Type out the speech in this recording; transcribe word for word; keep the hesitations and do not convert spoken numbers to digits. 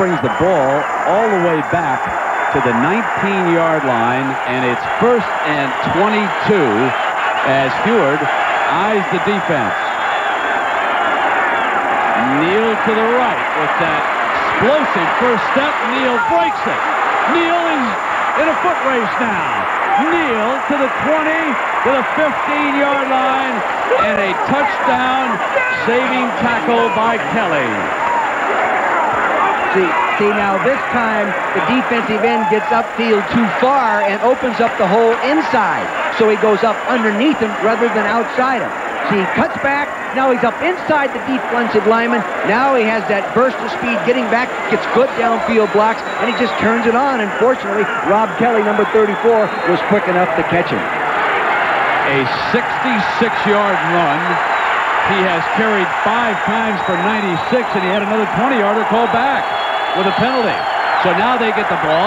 brings the ball all the way back to the nineteen-yard line, and it's first and twenty-two as Huard eyes the defense. Neal to the right with that explosive first step. Neal breaks it. Neal is in a foot race now. Neal to the twenty, to the fifteen-yard line, and a touchdown saving tackle by Kelly. See, see now this time the defensive end gets upfield too far and opens up the hole inside. So he goes up underneath him rather than outside him. See, he cuts back. Now he's up inside the defensive lineman. Now he has that burst of speed getting back, gets good downfield blocks, and he just turns it on. Unfortunately, Rob Kelly, number thirty-four, was quick enough to catch him. A sixty-six-yard run. He has carried five times for ninety-six, and he had another twenty-yarder called back with a penalty. So now they get the ball.